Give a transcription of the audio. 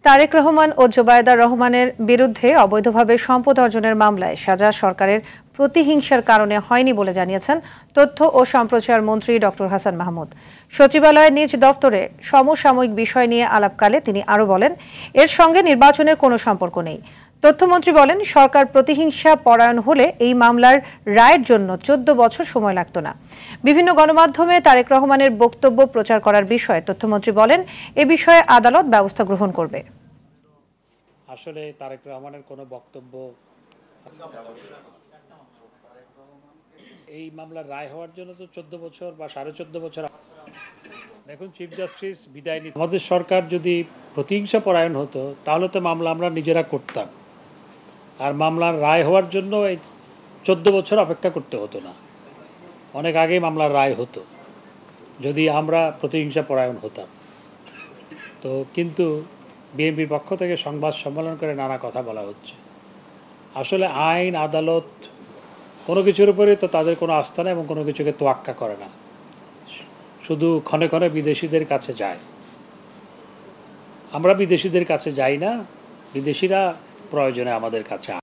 তারেক রহমান ও জোবায়েদা রহমানের বিরুদ্ধে অবৈধভাবে সম্পদ অর্জনের মামলায় সাজা সরকারের প্রতিহিংসার কারণে হয়নি বলে জানিয়েছেন তথ্য ও সম্প্রচার মন্ত্রী ডক্টর হাসান মাহমুদ। সচিবালয়ের নিজ দফতরে সমসাময়িক বিষয় নিয়ে আলাপকালে তিনি আরও বলেন, এর সঙ্গে নির্বাচনের কোনো সম্পর্ক নেই। তথ্যমন্ত্রী বলেন, সরকার প্রতিহিংসা পরায়ণ হলে এই মামলার রায়ের জন্য 14 বছর সময় লাগত না। বিভিন্ন গণমাধ্যমে তারেক রহমানের বক্তব্য প্রচার করার বিষয়ে তথ্যমন্ত্রী বলেন, এ বিষয়ে আদালত ব্যবস্থা গ্রহণ করবে। আসলে তারেক রহমানের কোনো বক্তব্য এই মামলার রায় হওয়ার জন্য তো 14 বছর বা 14.5 বছর। দেখুন, চিফ জাস্টিস বিদায় নিতে, আমাদের সরকার যদি প্রতিহিংসা পরায়ণ হতো তাহলে তো মামলা আমরা নিজেরা করতাম, আর মামলার রায় হওয়ার জন্য এই 14 বছর অপেক্ষা করতে হতো না। অনেক আগেই মামলার রায় হতো যদি আমরা প্রতিহিংসা পরায়ণ হতাম। তো কিন্তু বিএনপির পক্ষ থেকে সংবাদ সম্মেলন করে নানা কথা বলা হচ্ছে। আসলে আইন আদালত কোনো কিছুর উপরে তো তাদের কোনো আস্থা নেই এবং কোনো কিছুকে তোয়াক্কা করে না, শুধু ক্ষণে ক্ষণে বিদেশিদের কাছে যায়। আমরা বিদেশিদের কাছে যাই না, বিদেশিরা প্রয়োজনে আমাদের কাছে